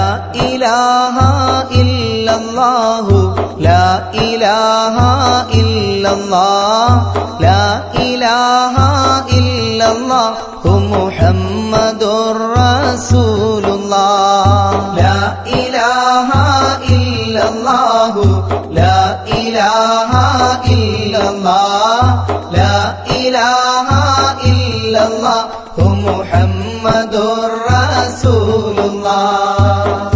ഇലാഹ ഇല്ലല്ലാഹു ലാ ഇലാഹ ഇല്ലല്ലാഹ് ലാ ഇലാഹ ഇല്ലല്ലാഹു മുഹമ്മദുർ റസൂലുള്ളാഹ് ലാ ഇലാഹ ഇല്ലല്ലാഹു ലാ ഇലാഹ ഇല്ലല്ലാഹ് ലാ ഇലാഹ ഇല്ലല്ലാഹു മുഹമ്മദുർ റസൂലുള്ളാഹ്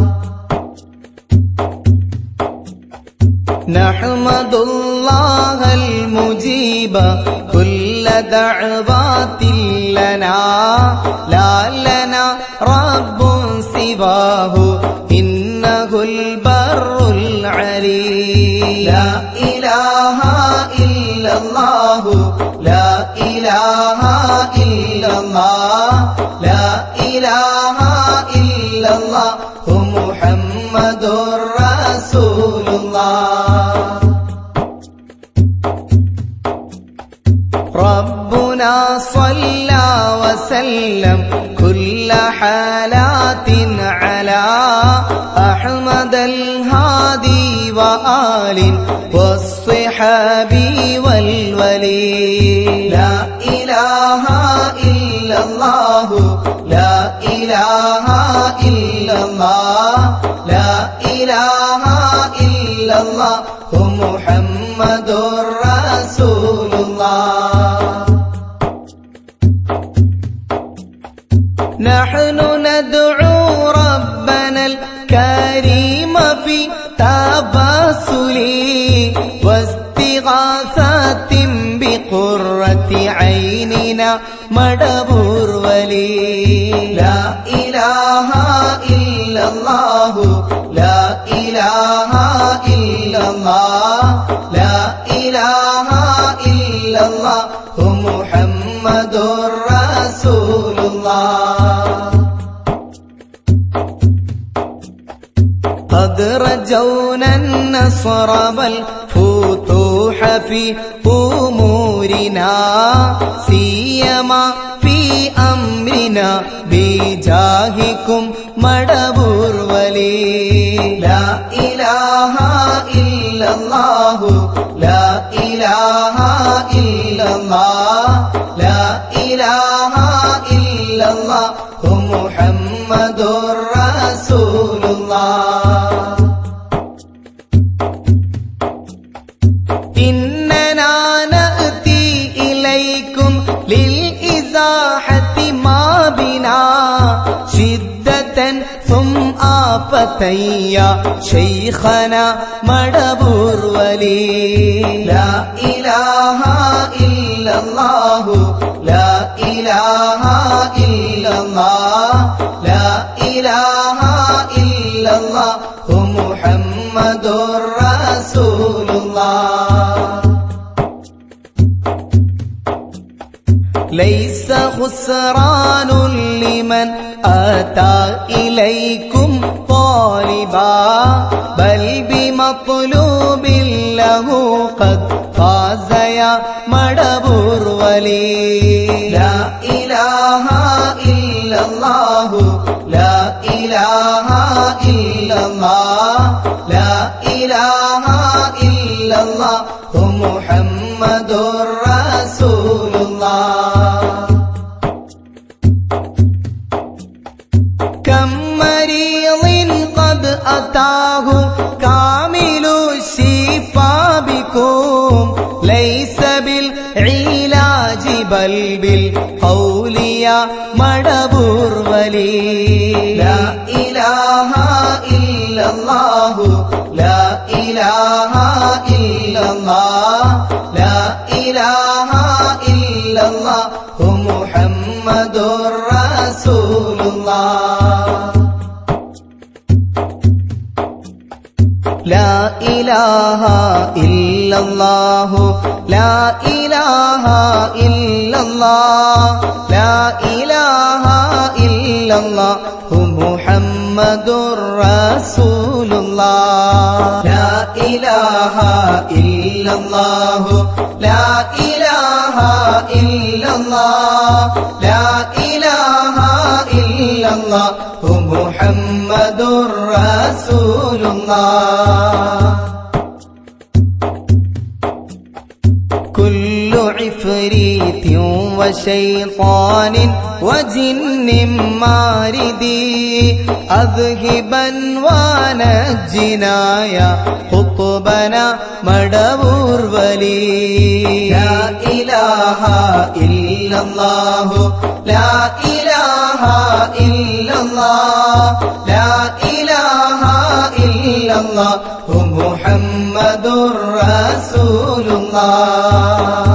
നഹ്മദുല്ലാഹൽ മുജീബ കുല്ല ദഅവാതിൻ ലനാ ലാ ലനാ റബ്ബുൻ സിവാഹു ഇന്നഹുൽ ബർറുൽ അലീം ലാ ഇലാഹ ഇല്ലല്ലാഹു ലാ ഇലാഹ ഇല്ലല്ലാഹ് ലാ ഇലാഹ ഇല്ലല്ലാഹു മുഹമ്മദുർ റസൂലുള്ളാഹ് ربنا صلى وسلم كل حالات على أحمد الهادي وآل والصحاب والولي لا إله إلا الله لا إله إلا الله لا إله إلا الله محمد رسول الله نحن ندعو ربنا الكريم في تبسل واستغاثة بقرة عيننا مدبور ولي لا إله إلا الله لا إله إلا الله لا إله إلا الله محمد رسول الله قد رجونا النصر والفتوح في أمورنا سيما في أمرنا بجاهكم مدبور ولي لا إله إلا الله لا إله إلا الله لا إله إلا الله محمد رسول الله إننا نأتي إليكم للإزاحة ما بنا شدة ثم آفة يا شيخنا مدبور ولي لا إله إلا الله لا إله إلا الله لا إله إلا الله محمد رسول الله ليس خسران لمن أتى إليكم طالبا بل بمطلوب له قد فاز يا مدبور ولي لا إله إلا الله لا إله إلا الله لا إله إلا الله محمد رسول الله كم مريض قد أتاه كامل الشفاء بكم ليس بالعلاج بل بالقول يا مدبور ولي لا إله إلا الله لا إله إلا الله لا إله إلا الله محمد رسول الله لا إله إلا الله لا إله إلا الله لا إله إلا الله محمد رسول الله لا إله إلا الله لا إله إلا الله لا إله إلا ഇല്ലല്ലാഹു മുഹമ്മദുർ റസൂലുള്ളാഹ് കുല്ലു ഇഫ്രീതിൻ വശൈത്താനിൻ വജിന്നിൻ മാരിദി അദ്ഹിബൻ വനജ്ജിനാ യാ ഖുത്ബന മടവൂർ വലി ലാ ഇലാഹ ഇല്ലല്ലാഹു ലാ ഇലാഹ ഇല്ലല്ലാഹ് ലാ ഇലാഹ ഇല്ലല്ലാഹു മുഹമ്മദുർ റസൂലുള്ളാഹ്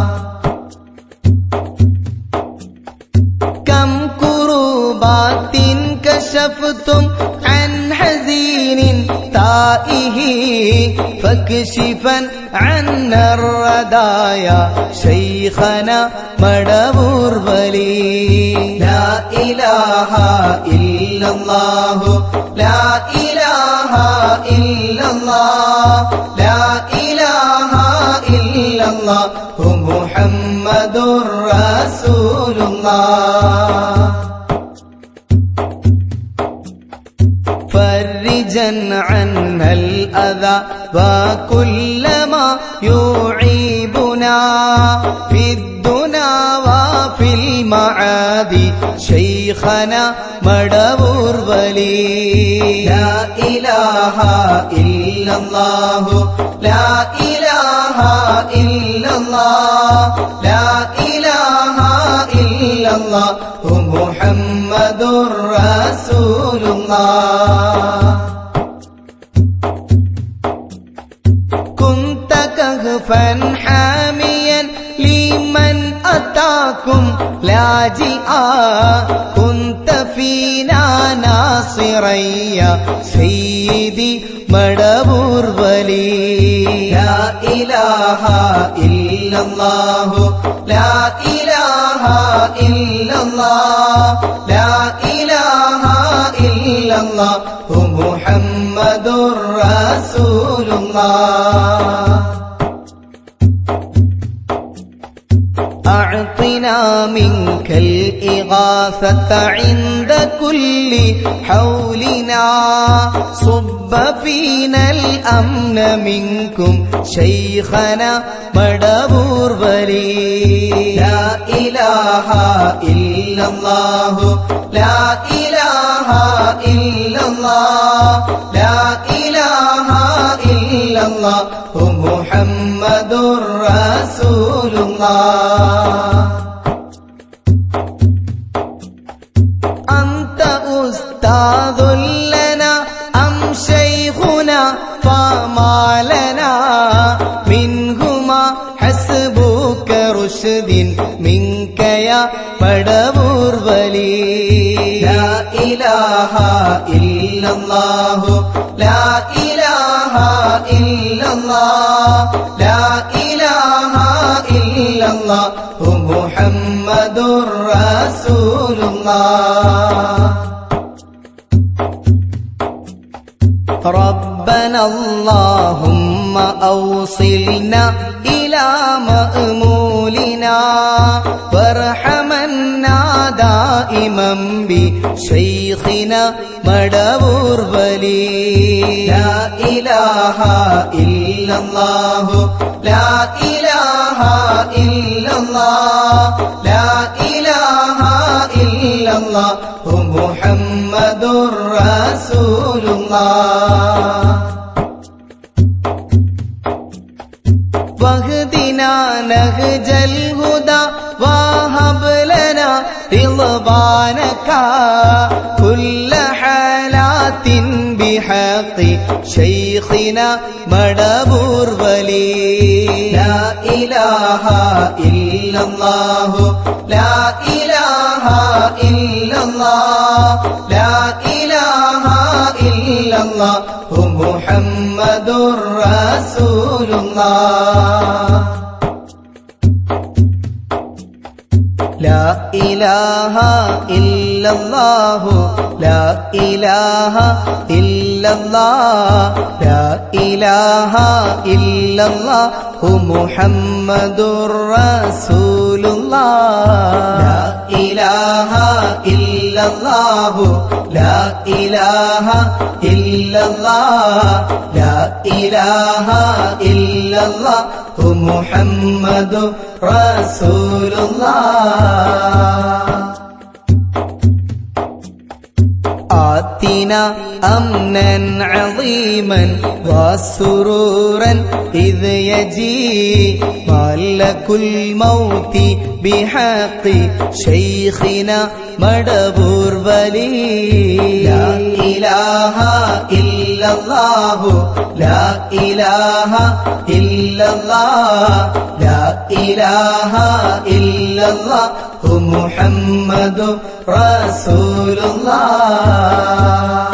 കം കുറുബാത്തിൻ കശഫ്തും അൻ ഹസീനിൻ തായിഹി ഫക്ശിഫൻ അന്ന الردايا شيخنا മടവൂർ വലി ലാ ഇലാഹ ഇല്ലല്ലാഹു ലാ ഇലാഹ ഇല്ലല്ലാഹ് ലാ ഇലാഹ ഇല്ലല്ലാഹു മുഹമ്മദുർ റസൂലുള്ളാഹ് فرجا عنا الأذى وكل ما يعيبنا في الدنا وفي المعاد شيخنا مدبور ولي لا إله إلا الله لا إله إلا الله لا إله إلا الله محمد رسول الله كنت كهفا حاميا لمن أتاكم لاجئا كنت فينا ناصرا يا سيدي مدبور ولي لا إله إلا الله لا إله إلا الله لا إله إلا الله محمد رسول الله أعطنا منك الإغاثة عند كل حولنا صب فينا الأمن منكم شيخنا مدبور ولي لا إله إلا الله لا إله إلا الله لا إله إلا الله محمد رسول الله أنت أستاذ لنا أم شيخنا فما لنا منهما حسبك رشد منك يا مدبور ولي لا إله إلا الله لا إله إلا الله لا إله إلا الله محمد رسول الله ربنا اللهم أوصلنا إلى مأمولنا وارحمنا دائما بشيخنا مدبور ولي لا إله إلا الله لا إله إلا الله لا إله إلا الله محمد رسول الله واهدنا نهج الهدى وهب لنا رضوانك كل حالات بحق شيخنا مدبور ولي لا إله إلا الله لا إله إلا الله لا إله إلا الله محمد رسول الله لا إله إلا الله لا إله إلا الله لا إله إلا الله محمد رسول الله لا إله إلا ഇല്ലല്ലാഹു ലാ ഇലാഹ ഇല്ലല്ലാഹ് ലാ ഇലാഹ ഇല്ലല്ലാഹു മുഹമ്മദു റസൂലുള്ളാഹ് آتنا أمنا عظيما وسرورا إذ يجي ملك الموت بحق شيخنا مدبور ولي لا إله إلا الله لا إله إلا الله لا إله إلا الله محمد رسول الله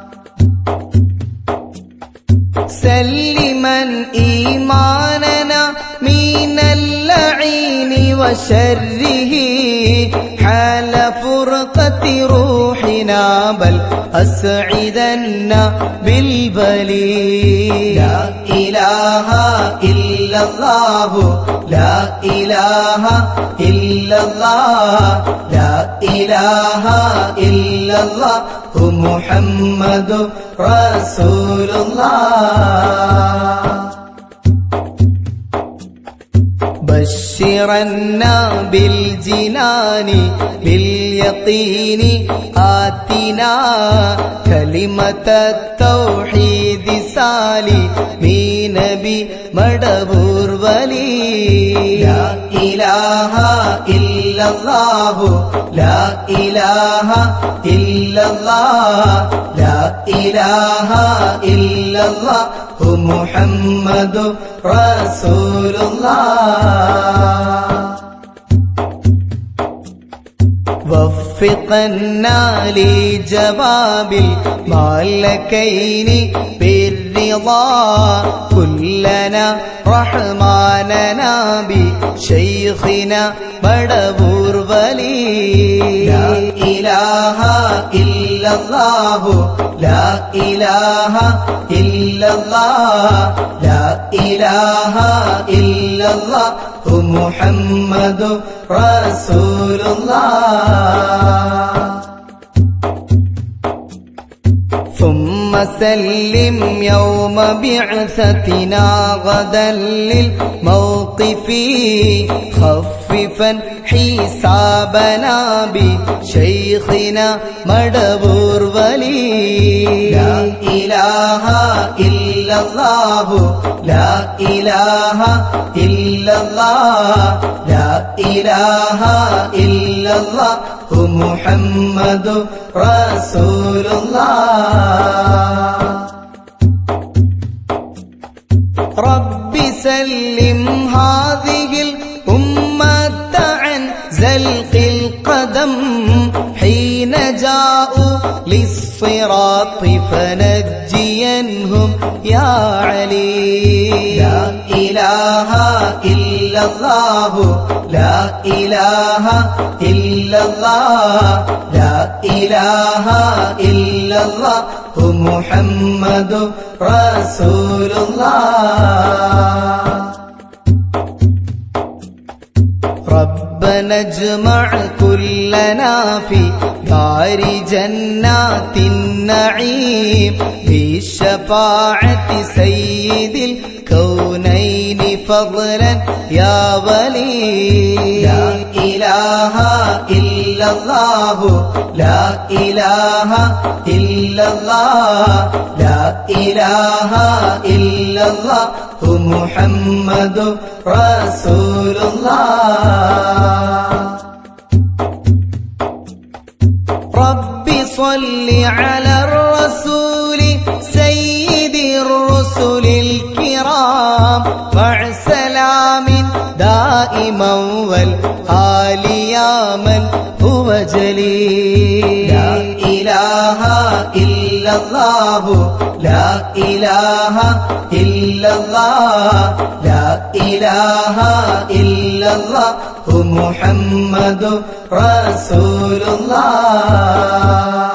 سلما إيماننا من اللعين وشره حال فرقة روحنا بل أسعدنا بالبلي لا إله إلا الله لا إله إلا الله لا إله إلا الله محمد رسول الله بشرنا بالجنان باليقين آتنا كلمة التوحيد سالمين بمدبور ولي لا إله إلا الله لا إله إلا الله لا إله إلا الله محمد رسول الله وفقنا لجواب الملكين بالرضا كلنا رحماننا بشيخنا مدبور ولي لا إله إلا الله لا إله إلا الله لا إله إلا الله محمد رسول الله ثم سلم يوم بعثتنا غدا للموقف خففا حسابنا بشيخنا مدبور ولي لا إله إلا الله لا إله إلا الله لا إله إلا الله محمد رسول الله رب سلم هذه الأمة عن زلق القدم حين جاءوا للصراط فنجينهم يا علي لا إله إلا الله لا إله إلا الله لا إله إلا الله محمد رسول الله ربنا اجمع كلنا في دار جنات النعيم بشفاعة سيد الكونين فضلا يا ولي لا إله إلا الله لا إله إلا الله لا إله إلا الله محمد رسول الله رب صل على الرسول سيد الرسل الكرام مع سلام دائما والآل يا من هو جليل لا إله إلا الله لا إله إلا الله لا إله إلا الله محمد رسول الله